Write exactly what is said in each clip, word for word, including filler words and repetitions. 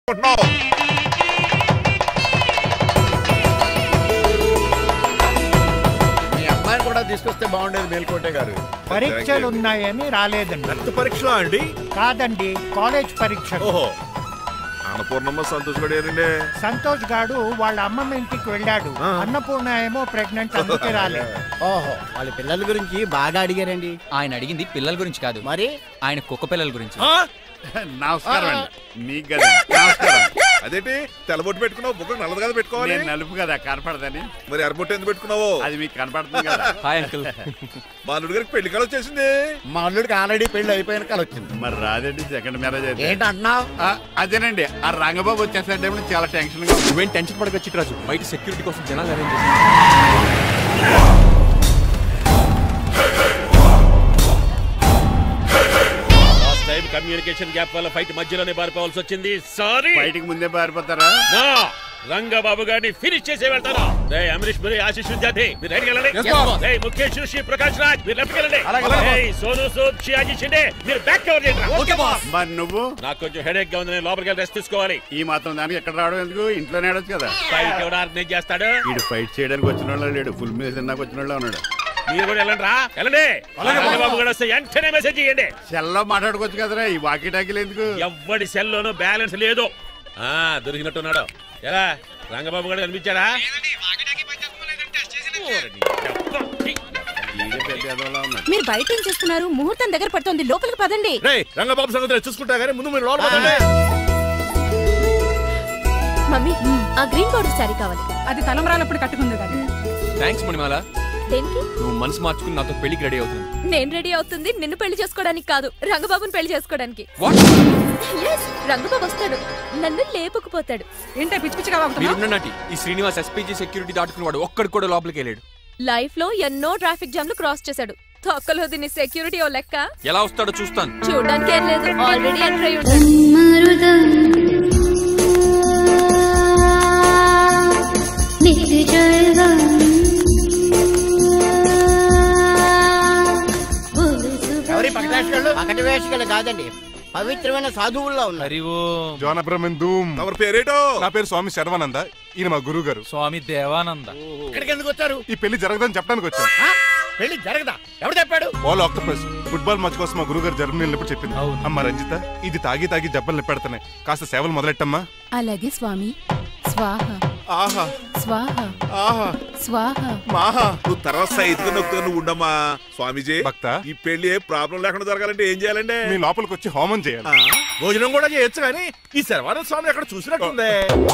తీసుకొస్తే బాగుండేది మేల్కోటే గారు. పరీక్షలు ఉన్నాయని రాలేదండి. రక్త పరీక్షలా అండి? కాదండి, కాలేజ్ పరీక్ష. ఓహో, అన్నపూర్ణమ్మ సంతోష్ గడియారండి. సంతోష్ గాడు వాళ్ళ అమ్మమ్మ ఇంటికి వెళ్ళాడు. అన్నపూర్ణ ఏమో ప్రెగ్నెంట్, అందుకే రాలేదు. ఓహో, వాళ్ళ పిల్లల గురించి బాగా అడిగారండి. ఆయన అడిగింది పిల్లల గురించి కాదు, మరి ఆయన కుక్క పిల్లల గురించి. నమస్కారం అండి. మీకు కదా నమస్కారం. అదేంటి తెల్లబొట్టు పెట్టుకున్నావు? బుక్ నల్లది కదా పెట్టుకోవాలి. నలుపు కదా కనపడదని. మరి ఎర్రబొట్టు ఎందుకు పెట్టుకున్నావు? అది మీకు కనపడుతుంది కదా. Hi uncle. మా అల్లుడి గారికి పెళ్లి కాలం వచ్చేసింది. మా అల్లుడికి ఆల్రెడీ పెళ్లి అయిపోయిన కాలం వచ్చింది. మరి రాదండి, సెకండ్ మ్యారేజ్ అయితే. ఏంటంటున్నావు? అదేనండి, ఆ రంగబాబు వచ్చేసే టైంలో చాలా టెన్షన్ గా. నువ్వేం టెన్షన్ పడక చిట్రాజు, బయట సెక్యూరిటీ కోసం జనాలు అరేంజ్ చేశారు. కమ్యూనికేషన్ గ్యాప్ వల్ల ఫైట్ మధ్యలోనే పారిపోవాల్సి వచ్చింది. సారీ. ఫైట్ కి ముందే పారిపోతారా? రంగబాబు గారిని ఫినిష్ చేసే వెళ్తాను. అమరీష్ మరి ఆశీష్ విద్యార్థి మీరు రైట్ వెళ్ళండి. ముఖేష్ శ్రీ ప్రకాష్ రాజ్ మీరు లెఫ్ట్ వెళ్ళండి. సోను సూద్ షియాజీ షిండే మీరు బ్యాక్ కవర్ చేయండి. మరి నువ్వు? నాకు కొంచెం హెడేక్ గా ఉంది, నేను లోపలికి వెళ్ళి రెస్ట్ తీసుకోవాలి. ఈ మాత్రం దానికి ఎక్కడ రావడం ఎందుకు? ఇంట్లోనే ఆడొచ్చు కదా. ఫైట్ ఎవరు ఆర్గనైజ్ చేస్తాడు? వీడు ఫైట్ చేయడానికి వచ్చిన వాళ్ళు లేడు, ఫుల్ మీద తిన్నాక వచ్చిన వాళ్ళు ఉన్నాడు. మీరు కూడా వెళ్ళండి రా, వెళ్ళండి. రంగబాబు గారు వస్తే వెంటనే మెసేజ్ చేయండి. సెల్లో మాట్లాడుకోవచ్చు కదరా, ఈ వాకీ టాకీలు ఎందుకు? ఎవ్వడి సెల్లోనూ బ్యాలెన్స్ లేదు. ఆ దొరికినట్టున్నాడు. ఎలా రంగబాబు గారు కనిపించాడా? మీరు బయట ఏం చేస్తున్నారు? ముహూర్తం దగ్గర పడుతుంది, లోపలికి పదండి. రంగబాబు సంగతి చూసుకుంటా గానీ ముందు మీరు లోపల పదండి. మమ్మీ, ఆ గ్రీన్ బోర్డర్ సారీ కావాలి. అది తలంబ్రాలప్పుడు కట్టుకుంది కదా. థ్యాంక్స్ మణిమాల. దేనికి? నువ్వు మనసు మార్చుకుని నాతో పెళ్లికి రెడీ అవుతుంది. నేను రెడీ అవుతుంది నిన్ను పెళ్లి చేసుకోవడానికి కాదు, రంగబాబుని పెళ్లి చేసుకోవడానికి. రంగబాబు వస్తాడు, నన్ను లేపుకుపోతాడు. ఏంటే పిచ్చి పిచ్చిగా వాగుతున్నావు? ఈ శ్రీనివాస్ ఎస్పీజీ సెక్యూరిటీ దాటుకున్నాడు, ఒక్కడు కూడా లోపలికి వెళ్ళాడు. లైఫ్ లో ఎన్నో ట్రాఫిక్ జామ్లు క్రాస్ చేశాడు. తొక్కలో దీన్ని సెక్యూరిటీ ఓ లెక్క. ఎలా వస్తాడో చూస్తాను. చూడడానికి ఏం లేదు, ఆల్రెడీ ఎంటర్ అయి ఉంటాడు. ఎవరి పక్కటి వేషగాళ్ళు కాదండి, పవిత్రమైన సాధువుల్లో ఉన్నారు. ఎవరి పేరేటో? నా పేరు స్వామి శర్వానంద, ఈయన మా గురువు గారు స్వామి దేవానంద. ఇక్కడికి ఎందుకు వచ్చారు? ఈ పెళ్లి జరగదని చెప్పడానికి వచ్చాను. పెళ్లి జరగదా? ఎవరు చెప్పాడు? వాళ్ళు ఆక్టోపస్ ఫుట్బాల్ మ్యాచ్ కోసం మా గురువు గారు జర్మనీ వెళ్ళినప్పుడు చెప్పింది. అమ్మ రంజిత, ఇది తాగి తాగి జబ్బలు నిప్పెడతాయి, కాస్త సేవలు మొదలెట్టమ్మా. అలాగే స్వామి. స్వాహ ఆహా స్వాహ ఆహా స్వాహ మాహా. నువ్వు తర్వాత సైతుగా నొక్కుతా నువ్వు ఉండమ్మా. స్వామిజీ భక్త, ఈ పెళ్లి ఏ ప్రాబ్లం లేకుండా జరగాలంటే ఏం చేయాలండి? మీ లోపలికి వచ్చి హోమం చేయాలి. భోజనం కూడా చేయొచ్చు, కానీ ఈ శర్వానంద స్వామి అక్కడ చూసినట్టుంది.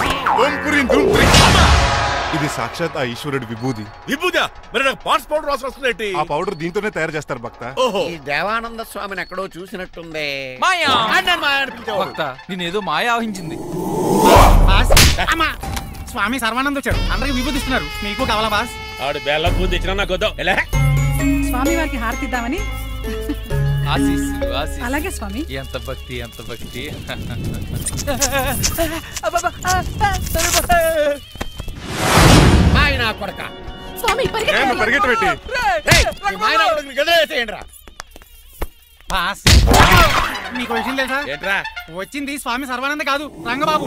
ఇది సాక్షాత్ ఆ ఈశ్వరుడి విభూది. విభూదా? మరి నాకు పాట్స్ పౌడర్ వాసన వస్తుంది. ఆ పౌడర్ దీంతోనే తయారు చేస్తారు భక్త. ఓహో, ఈ దేవానంద స్వామిని ఎక్కడో చూసినట్టుంది. భక్త, నేనేదో మాయ ఆవహించింది. స్వామి సర్వానంద్ వచ్చాడు, అందరికి విభూతిస్తున్నారు. మీకు కావాలా బాస్? ఆడు బెల్లం పూజ ఇచ్చినా నాకు వద్దాం. స్వామి వారికి హారతిద్దామని. అలాగే స్వామి. ఎంత భక్తి, ఎంత భక్తి. స్వామి పరిగెట్టబెట్టి మీకు విషయం తెలుసా? ఏంట్రా? వచ్చింది స్వామి సర్వానంద కాదు, రంగబాబు.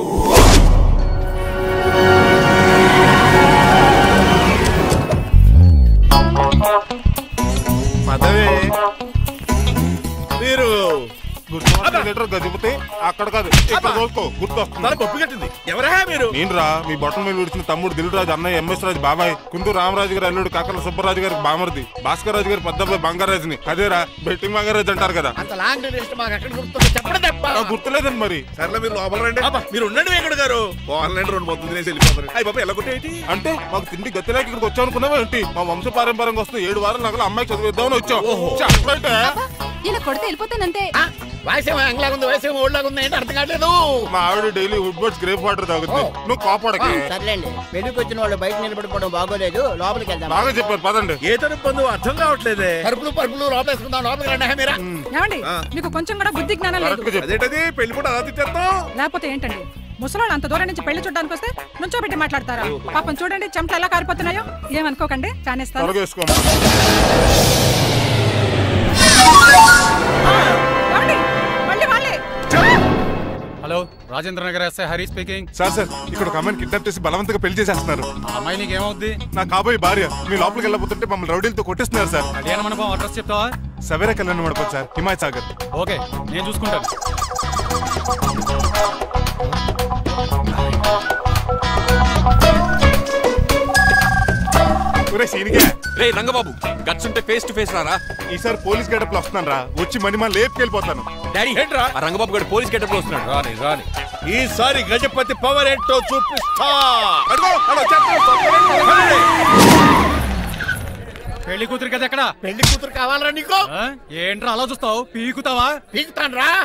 పదవే మీరు గదిపోతే అక్కడ కాదు, ఇక్కడ చూసుకో, గుర్తొస్తుంది. పప్పు కట్టింది. ఎవరా మీరు? నేను రా, మీ బొట్టల మీద విడిచిన తమ్ముడు దిల్రాజు, అన్నయ్య ఎంఎస్ రాజు బాబాయ్, కుందూరు రామరాజు గారు అల్లుడు కాకల సుబ్బరాజు గారికి బామర్ది, భాస్కర్ రాజు గారి పెద్దబ్బాయి బంగారాజుని. అదేరా బెట్టింగ్ బంగారాజు అంటారు కదా. గుర్తులేదండి మరి. సర్లే మీరు లోపల రండి. మీరు ఉండండి వెంకట గారు. ఆన్లైన్ రెండు మొత్తం తినేసి వెళ్ళిపోతారు. అయ్యి బాబా ఎలా కొట్టేటి అంటే మాకు తిండి గతిలేక ఇక్కడికి వచ్చాం అనుకున్నావా ఏంటి? మా వంశ పారంపర్యంగా వస్తుంది ఏడు వారాలు నగలు అమ్మాయి చదివిద్దామని వచ్చాం. ఇలా కొడితే వెళ్ళిపోతానంటే. వయసేమో యంగ్లాగా ఉంది, వయసేమో ఓల్డ్లాగా ఉంది, ఏంటి అర్థం కావట్లేదు. మా ఆవిడ daily Woodward's gripe water తాగుతుంది, నువ్వు కాపాడకి. సర్లేండి, పెళ్లికి వచ్చిన వాళ్ళు బయట నిలబడిపోవడం బాగోలేదు, లోపలికి వెళ్దాం. బాగా చెప్పారు, పదండి. ఏ తరపు అర్థం కావట్లేదే. పరుపులు పరుపులు లోపలేసుకుందాం, లోపలికి రండి. మీరా ఏమండి, మీకు కొంచెం కూడా బుద్ధి జ్ఞానం లేదు. అదేంటది పెళ్లి కూడా అలా తిట్టేస్తాం? లేకపోతే ఏంటండి, ముసలాళ్ళు అంత దూరం నుంచి పెళ్లి చూడడానికి వస్తే నుంచోబెట్టి మాట్లాడతారా? పాపం చూడండి చెమటలు ఎలా కారిపోతున్నాయో. ఏమనుకోకండి, కానేస్తాను. మళ్ళీ వాళ్ళే hello Rajendra Nagar SI Hari speaking. Sir sir ఇక్కడ ఒక అమ్మాయిని కిడ్నాప్ చేసి బలవంతంగా పెళ్లి చేసేస్తున్నారు. ఆ అమ్మాయి నీకు ఏమవుద్ది? నా కాబోయే భార్య. మీ లోపలికి వెళ్ళబోతుంటే మమ్మల్ని రౌడీలతో కొట్టిస్తున్నారు సార్. కళ్యాణ మండపం అడ్రస్ చెప్తావా? సవేరా కళ్యాణ మండపం సార్, హిమాయత్ సాగర్. ఓకే నేను చూసుకుంటాను. రే రంగబాబు గట్స్ ఉంటే ఫేస్ టు ఫేస్ రారా. ఈసారి పోలీస్ గెటప్ లో వస్తున్నాను రా. వచ్చి మనీ మా లేపుకెళ్ళిపోతాను. డాడీ ఏంట్రా ఆ రంగబాబు గారు పోలీస్ గెటప్ లో వస్తున్నాడు. రాని రాని ఈసారి గజపతి పవర్ ఏంటో చూపిస్తా. పెళ్లి కూతురు కదా ఎక్కడ? పెళ్లి కూతురు కావాలరా నీకు? ఏంట్రా అలా చూస్తావు? పీకుతావా? పీకుతాను రా.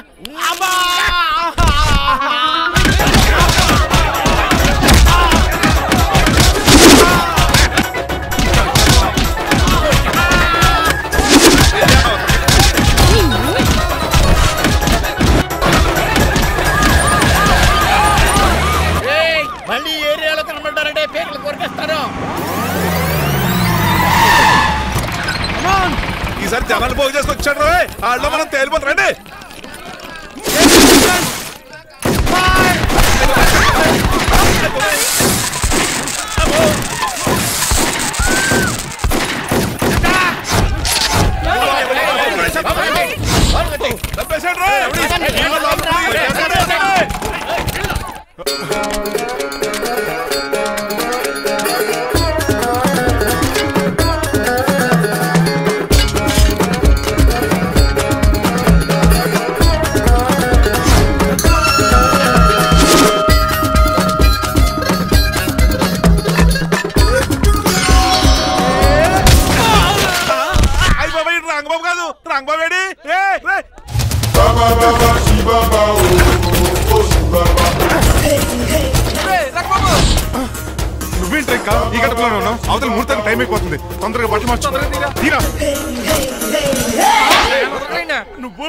మళ్ళీ ఏరియాలో కనబడ్డారంటే పేకలు కొరికేస్తారు. ఈసారి జనాలు పోగు చేసుకొచ్చాడు. వాళ్ళు మనం తేలిపోతారండి. నువ్వేంటి ఇంకా ఈ గడపలోనే ఉన్నావు? అవతల ముహూర్తానికి టైం అయిపోతుంది. తొందరగా బట్టలు మార్చు. తీరా నువ్వు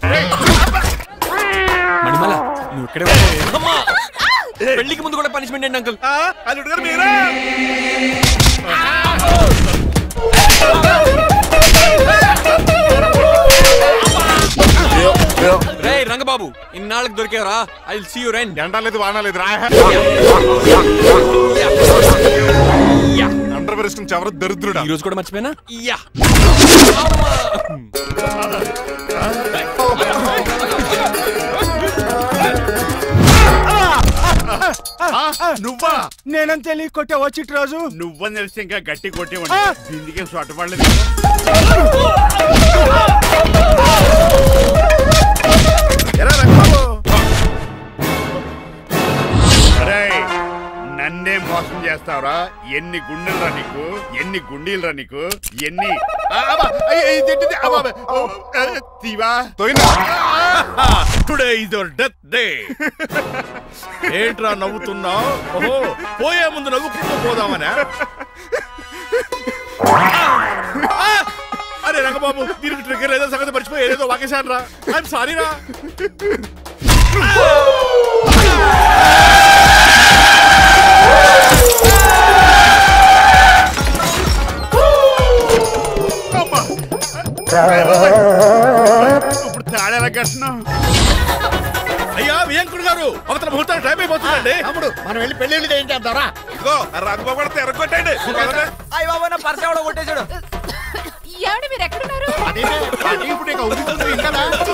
మణిమాల నువ్వు ఇక్కడే పెళ్లికి ముందు కూడా పనిష్మెంట్ ఏంటి అంకుల్? అల్లుడు గారు మీరా? రే రంగబాబు ఇన్నాళ్ళకి దొరికేవరా. ఐ విల్ సీ యు రెన్. ఎండాలేదు వానాలేదు రా. అండర్ వేసుకుని చెవర దరిద్రుడా. ఈ రోజు కూడా మర్చిపోయినా. యా నువ్వా? నేనని తెలియ కొట్టే వచ్చి రోజు నువ్వని తెలిసి ఇంకా గట్టి కొట్టేవాడి. ఇందుకే చోటపడలేదు. నన్నే మోసం చేస్తావురా? ఎన్ని గుండెలరా నీకు? ఎన్ని గుండీలరా నీకు? ఎన్ని today is your death day. ఏంట్రా నవ్వుతున్నావు? ఓహో పోయే ముందు నవ్వుకుంటూ పోదామనా? అరే రంగబాబు దీనికి ట్రిగ్గర్ ఏదో సంగతి మర్చిపోయి ఏదేదో వాకేశాను రా. ఐఎమ్ సారీ రా. ఇప్పుడు తాడేలా కట్టినా? అయ్యా వియంకుడు గారు అవతల ముహూర్తానికి టైం అయిపోతుందండి. తమ్ముడు మనం వెళ్ళి పెళ్లి ఏం చేద్దాంరా? ఇదిగో రంగబాబు కూడా ఎరగొట్టండి. అయ్య బాబా నా పర్స్ ఎవడో కొట్టేశాడు. ఏమండి మీరు ఎక్కడున్నారు? ఇప్పుడు ఇక ఉరుకుతుంది ఇంకా.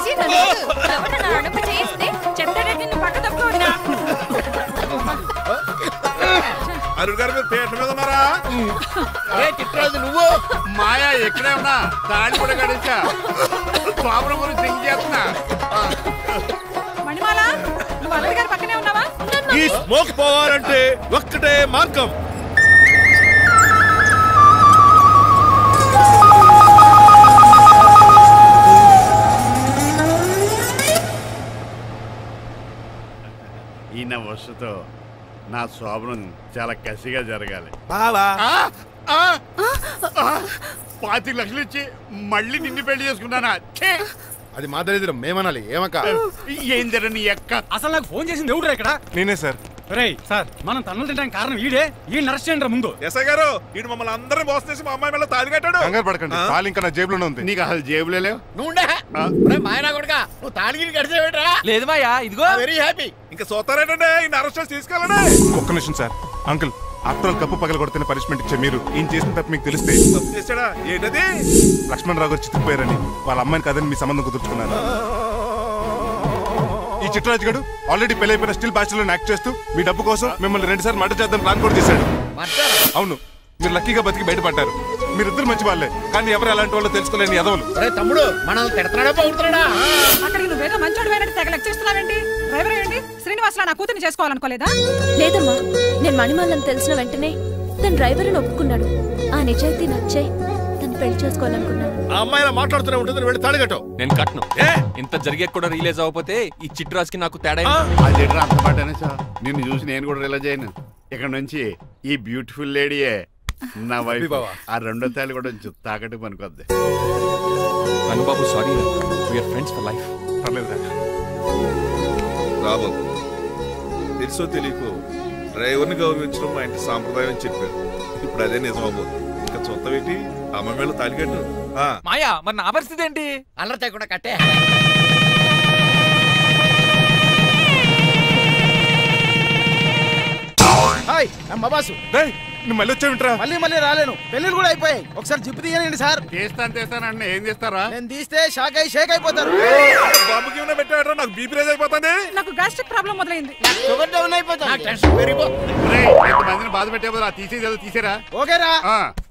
అరుణ్ గారు మీరు పేట మీద ఉన్నారా? చిట్రాజు నువ్వు మాయా ఎక్కడే ఉన్నా తాళి కూడా గడించా. ప్రాబ్లం గురించి థింక్ చేస్తున్నా. మణిమాల నువ్వు అల్లరి గారి పక్కనే ఉన్నావా? ఈ స్మోక్ పోవాలంటే ఒక్కటే మార్గం. ఈయన వస్తుతో నా శోభనం చాలా కసిగా జరగాలి. పాతిక లక్షలు ఇచ్చి మళ్ళీ నిన్ను పెళ్లి చేసుకున్నానా? అది మా దరిద్రం మేమనాలి. ఏమక్క ఏం జరని ఎక్క? అసలు నాకు ఫోన్ చేసింది ఎవరు ఇక్కడ? నేనే సార్. రేయ్ సార్ మనం తన్నులు తినడానికి కారణం ఈడే ఈ అరెస్ట్ చేయండి ముందు. ఎస్ఐ గారు వీడు మమ్మల్ని అందరినీ మోసం చేసి మా అమ్మాయి మీద తాళి కట్టాడు. కంగారు పడకండి, తాళి ఇంకా నా జేబులోనే ఉంది. నీకు అసలు జేబులే లేవు. నువ్వు మాయనా కొడుక నువ్వు తాళగిరి కడిచేవేట్రా? లేదు మాయా, ఇదిగో వెరీ హ్యాపీ. ఇంకా చూస్తారేటండి ఈ అరెస్ట్ చేసి తీసుకెళ్ళండి. ఒక్క నిమిషం సార్. అంకుల్, ఆఫ్టర్ ఆల్ కప్పు పగల కొడితేనే పనిష్మెంట్ ఇచ్చే మీరు ఈయన చేసిన తప్పు మీకు తెలిస్తే. తప్పు చేశాడా? ఏంటది? లక్ష్మణ్ రావు గారు చితికిపోయారని వాళ్ళ అమ్మాయిని కాదని మీ సంబంధం కుదుర్చుకున్నారు. ఈ చిట్రాజు గడు ఆల్రెడీ పెళ్లి అయిపోయిన స్టిల్ బ్యాచులర్ యాక్ట్ చేస్తూ మీ డబ్బు కోసం మిమ్మల్ని రెండు సార్లు మర్డర్ చేద్దాం ప్లాన్ కూడా చేశాడు. అవును, మీరు లక్కీగా బతికి బయటపడ్డారు. మీరిద్దరు మంచి వాళ్ళే, కానీ ఎవరు ఎలాంటి వాళ్ళు తెలుసుకోలేని ఎదవలు. తమ్ముడు మనల్ని తిడతాడా బాగుతున్నాడా? అక్కడికి నువ్వేదో మంచోడు అయినట్టు తెగ లెక్క చేస్తున్నావేంటి? డ్రైవర్ ఏంటి? శ్రీనివాసరావు నా కూతుర్ని చేసుకోవాలనుకోలేదా? లేదమ్మా, నేను మణిమాలని తెలిసిన వెంటనే తన డ్రైవర్ అని ఒప్పుకున్నాడు. ఆ నిజాయితీ నచ్చే తను పెళ్లి చేసుకోవాలనుకున్నాను. ఆ అమ్మాయి మాట్లాడుతూనే ఉంటుంది, వెళ్ళి తాళిగట్టు. నేను కట్ను. ఇంత జరిగే కూడా రియలైజ్ అవ్వకపోతే ఈ చిట్రాజ్కి నాకు తేడా. అది అంత పాటనే సార్. నిన్ను చూసి నేను కూడా రియలైజ్ అయ్యాను. ఇక్కడ నుంచి ఈ బ్యూటిఫుల్ లేడీయే నా వైఫ్. ఆ రెండో తాళి కూడా తాకట్టు పనికొద్ది. Rangababu sorry, we're friends for life. పర్లేదు రాబాబు, తెలుసో తెలియకో డ్రైవర్ని గౌరవించడం మా ఇంటి సాంప్రదాయం అని చెప్పారు. ఇప్పుడు అదే నిజమబోదు. ఇంకా చూస్తావేంటి? అమ్మ మేళ తాళికట్టు. మాయా, మరి నా పరిస్థితి ఏంటి? అల్లరితే కూడా కట్టే. హాయ్ అమ్మ బాసు. నువ్వు మళ్ళీ వచ్చావింట్రా? మళ్ళీ మళ్ళీ రాలేను, పెళ్లిళ్ళు కూడా అయిపోయాయి. ఒకసారి జిప్పు తీయనండి సార్. తీస్తాను తీస్తానండి. ఏం చేస్తారా? నేను తీస్తే షాక్ అయి షేక్ అయిపోతారు. బాబుకి ఏమైనా పెట్టాడు? నాకు బీపీ రేజ్ అయిపోతుంది. నాకు గ్యాస్ట్రిక్ ప్రాబ్లం మొదలైంది. షుగర్ డౌన్ అయిపోతుంది. టెన్షన్ పెరిగిపోతుంది. మందిని బాధ పెట్టే తీసేది తీసేరా? ఓకేరా?